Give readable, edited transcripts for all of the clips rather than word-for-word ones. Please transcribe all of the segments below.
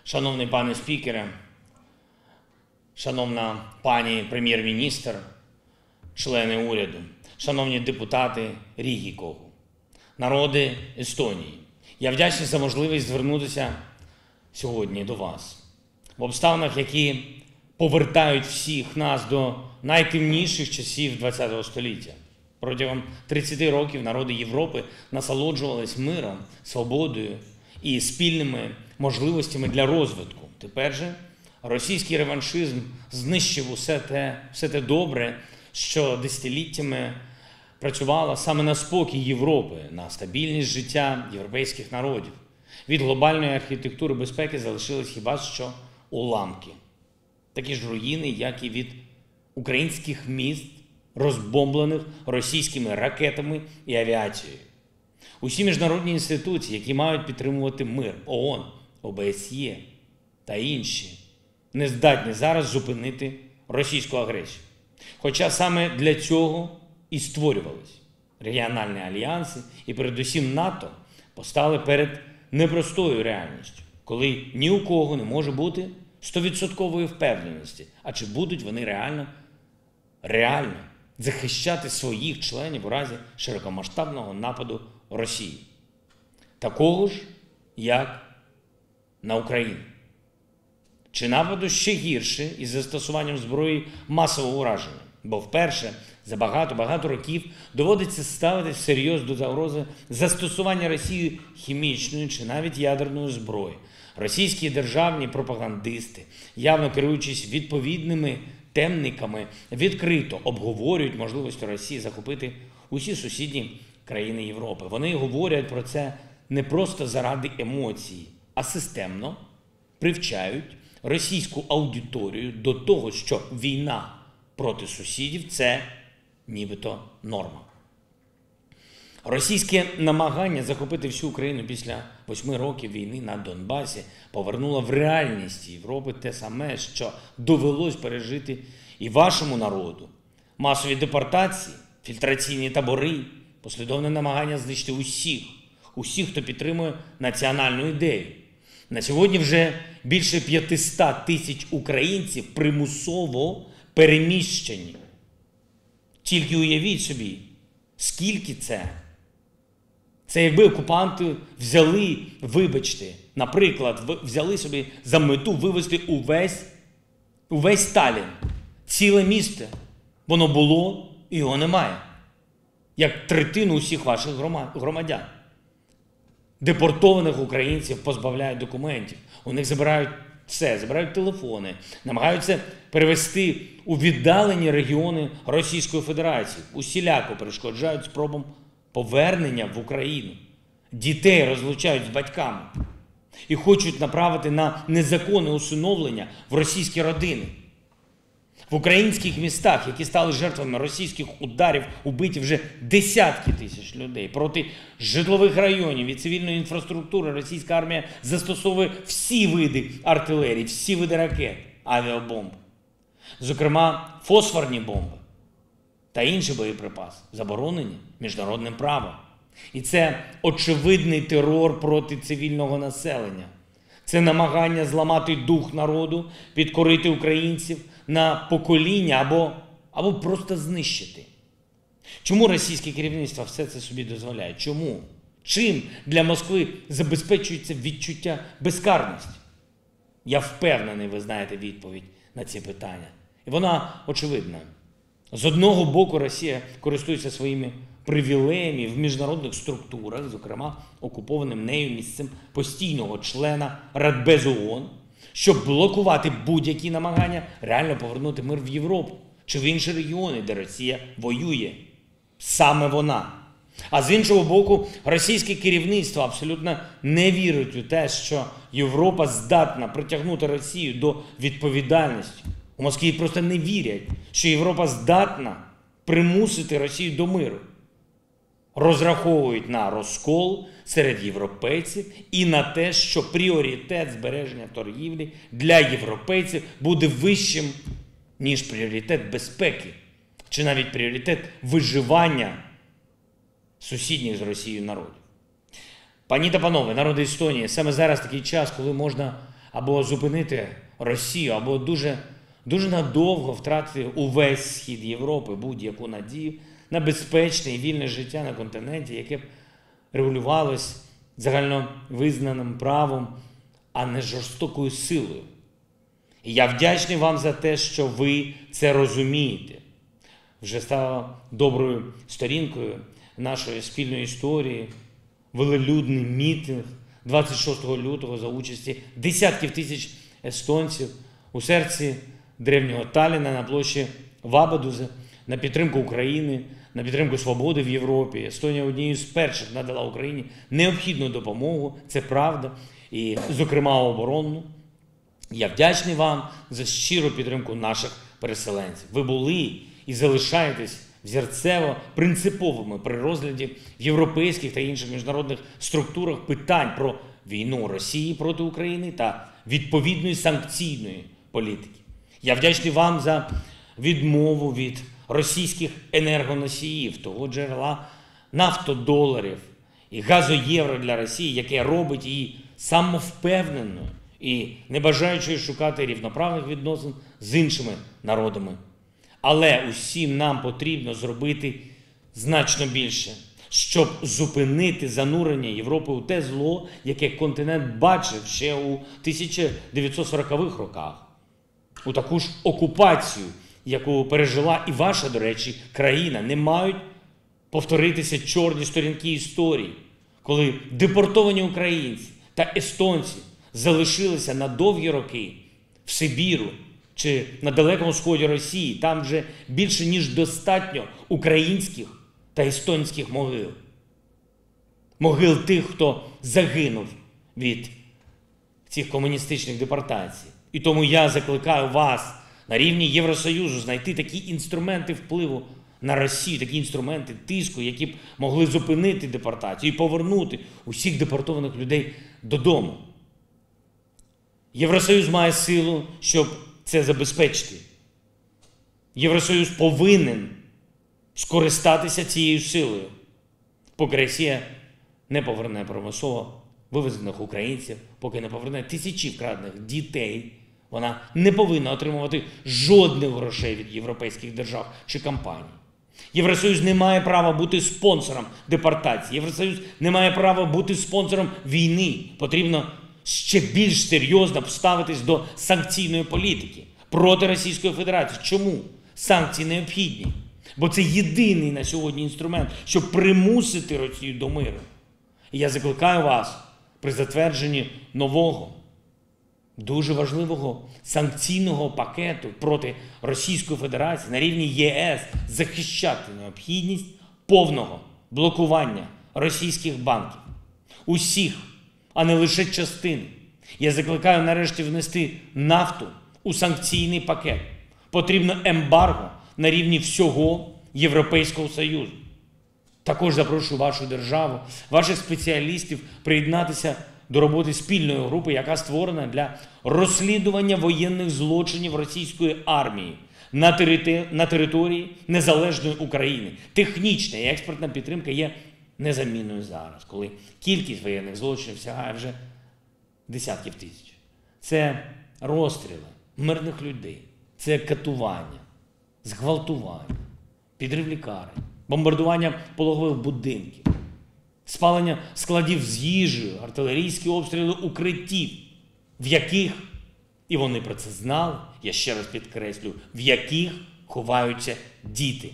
Шановний пане спікере, шановна пані прем'єр-міністр, члени уряду, шановні депутати Ріги Когу, народи Естонії, я вдячний за можливість звернутися сьогодні до вас. В обставинах, які повертають всіх нас до найтемніших часів ХХ століття. Протягом 30 років народи Європи насолоджувались миром, свободою і спільними можливостями для розвитку. Тепер же російський реваншизм знищив все те добре, що десятиліттями працювало саме на спокій Європи, на стабільність життя європейських народів. Від глобальної архітектури безпеки залишились хіба що уламки. Такі ж руїни, як і від українських міст, розбомблених російськими ракетами і авіацією. Усі міжнародні інституції, які мають підтримувати мир, ООН, ОБСЄ та інші, не здатні зараз зупинити російську агресію. Хоча саме для цього і створювались регіональні альянси, і передусім НАТО постали перед непростою реальністю, коли ні у кого не може бути 100% впевненості, а чи будуть вони реально захищати своїх членів у разі широкомасштабного нападу Росії. Такого ж, як на Україну. Чи нападу ще гірше із застосуванням зброї масового ураження. Бо вперше за багато років доводиться ставити всерйоз до загрози застосування Росією хімічної чи навіть ядерної зброї. Російські державні пропагандисти, явно керуючись відповідними темниками, відкрито обговорюють можливості Росії захопити усі сусідні країни Європи. Вони говорять про це не просто заради емоцій, а системно привчають російську аудиторію до того, що війна проти сусідів – це нібито норма. Російське намагання захопити всю Україну після 8 років війни на Донбасі повернуло в реальність Європи те саме, що довелось пережити і вашому народу. Масові депортації, фільтраційні табори, послідовне намагання знищити усіх, хто підтримує національну ідею. На сьогодні вже більше 500 тисяч українців примусово переміщені. Тільки уявіть собі, скільки це? Це якби окупанти взяли, вибачте, наприклад, взяли собі за мету вивезти увесь Таллін, ціле місто. Воно було і його немає. Як третину усіх ваших громадян. Депортованих українців позбавляють документів. У них забирають все, забирають телефони, намагаються перевести у віддалені регіони Російської Федерації. Усіляко перешкоджають спробам повернення в Україну. Дітей розлучають з батьками і хочуть направити на незаконне усиновлення в російські родини. В українських містах, які стали жертвами російських ударів, убиті вже десятки тисяч людей. Проти житлових районів і цивільної інфраструктури російська армія застосовує всі види артилерії, всі види ракет, авіабомб. Зокрема, фосфорні бомби та інші боєприпаси заборонені міжнародним правом. І це очевидний терор проти цивільного населення. Це намагання зламати дух народу, підкорити українців на покоління або просто знищити. Чому російське керівництво все це собі дозволяє? Чому? Чим для Москви забезпечується відчуття безкарності? Я впевнений, ви знаєте відповідь на ці питання. І вона очевидна. З одного боку, Росія користується своїми привілеями в міжнародних структурах, зокрема окупованим нею місцем постійного члена Радбезу ООН, щоб блокувати будь-які намагання реально повернути мир в Європу чи в інші регіони, де Росія воює. Саме вона. А з іншого боку, російське керівництво абсолютно не вірить у те, що Європа здатна притягнути Росію до відповідальності. У Москві просто не вірять, що Європа здатна примусити Росію до миру. Розраховують на розкол серед європейців і на те, що пріоритет збереження торгівлі для європейців буде вищим, ніж пріоритет безпеки, чи навіть пріоритет виживання сусідніх з Росією народів. Пані та панове, народи Естонії, саме зараз такий час, коли можна або зупинити Росію, або дуже надовго втратити увесь схід Європи, будь-яку надію на безпечне і вільне життя на континенті, яке б регулювалось загальновизнаним правом, а не жорстокою силою. І я вдячний вам за те, що ви це розумієте. Вже стало доброю сторінкою нашої спільної історії велелюдний мітинг 26 лютого за участі десятків тисяч естонців у серці древнього Талліна на площі Вабадуза на підтримку України, на підтримку свободи в Європі. Естонія однією з перших надала Україні необхідну допомогу, це правда, і, зокрема, оборонну. Я вдячний вам за щиру підтримку наших переселенців. Ви були і залишаєтесь взірцево принциповими при розгляді в європейських та інших міжнародних структурах питань про війну Росії проти України та відповідної санкційної політики. Я вдячний вам за відмову від російських енергоносіїв, того джерела нафтодоларів і газоєвро для Росії, яке робить її самовпевненою і не бажаючою шукати рівноправних відносин з іншими народами. Але усім нам потрібно зробити значно більше, щоб зупинити занурення Європи у те зло, яке континент бачив ще у 1940-х роках. У таку ж окупацію, яку пережила і ваша, до речі, країна. Не мають повторитися чорні сторінки історії, коли депортовані українці та естонці залишилися на довгі роки в Сибіру чи на Далекому Сході Росії. Там вже більше ніж достатньо українських та естонських могил. Могил тих, хто загинув від цих комуністичних депортацій. І тому я закликаю вас на рівні Євросоюзу знайти такі інструменти впливу на Росію, такі інструменти тиску, які б могли зупинити депортацію і повернути усіх депортованих людей додому. Євросоюз має силу, щоб це забезпечити. Євросоюз повинен скористатися цією силою, поки Росія не поверне примусово вивезених українців, поки не поверне тисячі вкрадених дітей. Вона не повинна отримувати жодних грошей від європейських держав чи компаній. Євросоюз не має права бути спонсором депортації. Євросоюз не має права бути спонсором війни. Потрібно ще більш серйозно поставитись до санкційної політики проти Російської Федерації. Чому? Санкції необхідні. Бо це єдиний на сьогодні інструмент, щоб примусити Росію до миру. І я закликаю вас при затвердженні нового, дуже важливого санкційного пакету проти Російської Федерації на рівні ЄС захищати необхідність повного блокування російських банків. Усіх, а не лише частини. Я закликаю нарешті внести нафту у санкційний пакет. Потрібно ембарго на рівні всього Європейського Союзу. Також запрошую вашу державу, ваших спеціалістів приєднатися до роботи спільної групи, яка створена для розслідування воєнних злочинів російської армії на території незалежної України. Технічна і експертна підтримка є незамінною зараз, коли кількість воєнних злочинів сягає вже десятків тисяч. Це розстріли мирних людей, це катування, зґвалтування, підрив лікарень, бомбардування пологових будинків, спалення складів з їжею, артилерійські обстріли укриттів, в яких, і вони про це знали, я ще раз підкреслю, в яких ховаються діти.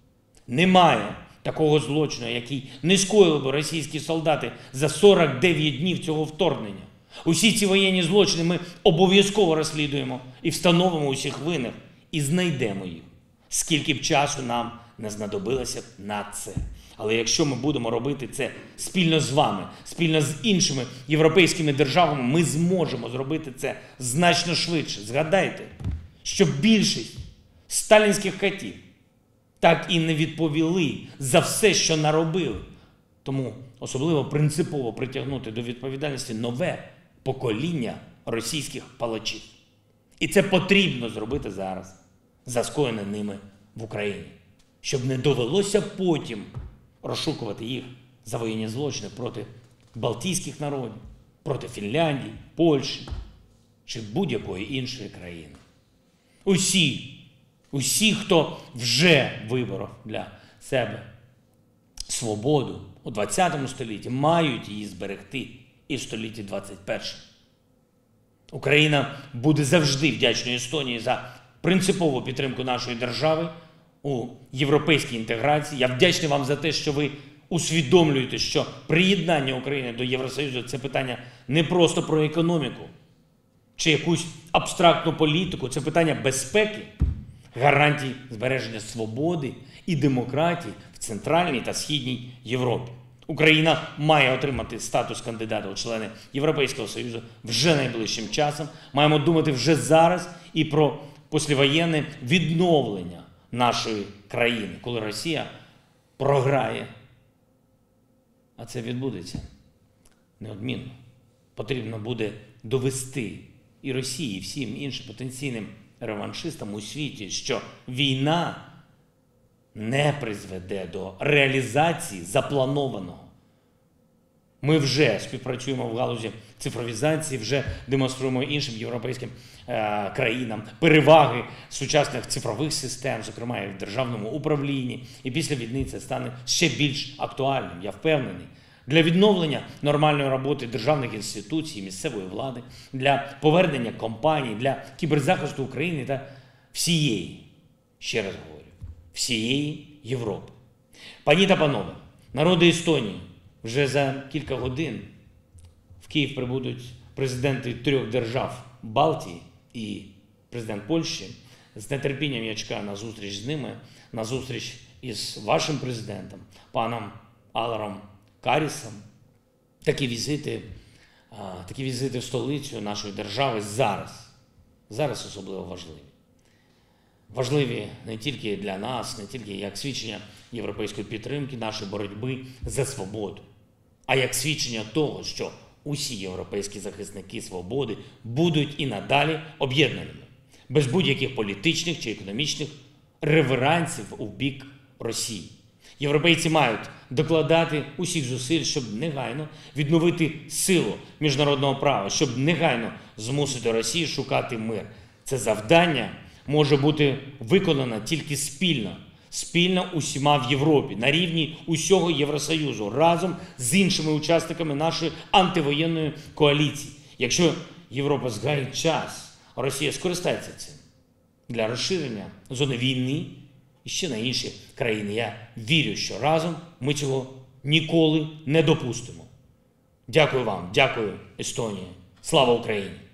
Немає такого злочину, який не скоїли б російські солдати за 49 днів цього вторгнення. Усі ці воєнні злочини ми обов'язково розслідуємо і встановимо усіх винних, і знайдемо їх, скільки б часу нам не знадобилося на це. Але якщо ми будемо робити це спільно з вами, спільно з іншими європейськими державами, ми зможемо зробити це значно швидше. Згадайте, що більшість сталінських катів так і не відповіли за все, що наробили. Тому особливо принципово притягнути до відповідальності нове покоління російських палачів. І це потрібно зробити зараз, за скоєне ними в Україні, щоб не довелося потім розшукувати їх за воєнні злочини проти балтійських народів, проти Фінляндії, Польщі, чи будь-якої іншої країни. Усі, хто вже виборов для себе свободу у 20 столітті, мають її зберегти і в столітті 21. Україна буде завжди вдячною Естонії за принципову підтримку нашої держави у європейській інтеграції. Я вдячний вам за те, що ви усвідомлюєте, що приєднання України до Євросоюзу – це питання не просто про економіку чи якусь абстрактну політику, це питання безпеки, гарантій збереження свободи і демократії в Центральній та Східній Європі. Україна має отримати статус кандидата у члени Європейського Союзу вже найближчим часом. Маємо думати вже зараз і про післявоєнне відновлення нашої країни, коли Росія програє. А це відбудеться неодмінно. Потрібно буде довести і Росії, і всім іншим потенційним реваншистам у світі, що війна не призведе до реалізації запланованого. Ми вже співпрацюємо в галузі цифровізації, вже демонструємо іншим європейським країнам переваги сучасних цифрових систем, зокрема і в державному управлінні. І після війни це стане ще більш актуальним, я впевнений. Для відновлення нормальної роботи державних інституцій, місцевої влади, для повернення компаній, для кіберзахисту України та всієї, ще раз говорю, всієї Європи. Пані та панове, народи Естонії, вже за кілька годин в Київ прибудуть президенти 3 держав Балтії і президент Польщі. З нетерпінням я чекаю на зустріч з ними, на зустріч із вашим президентом, паном Алером Карісом. Такі візити в столицю нашої держави зараз особливо важливі. Важливі не тільки для нас, не тільки як свідчення європейської підтримки, нашої боротьби за свободу, а як свідчення того, що усі європейські захисники свободи будуть і надалі об'єднаними, без будь-яких політичних чи економічних реверансів у бік Росії. Європейці мають докладати усіх зусиль, щоб негайно відновити силу міжнародного права, щоб негайно змусити Росію шукати мир. Це завдання може бути виконано тільки спільно усіма в Європі, на рівні усього Євросоюзу, разом з іншими учасниками нашої антивоєнної коаліції. Якщо Європа згаяє час, Росія скористається цим для розширення зони війни і ще на інші країни. Я вірю, що разом ми цього ніколи не допустимо. Дякую вам, дякую, Естонія. Слава Україні!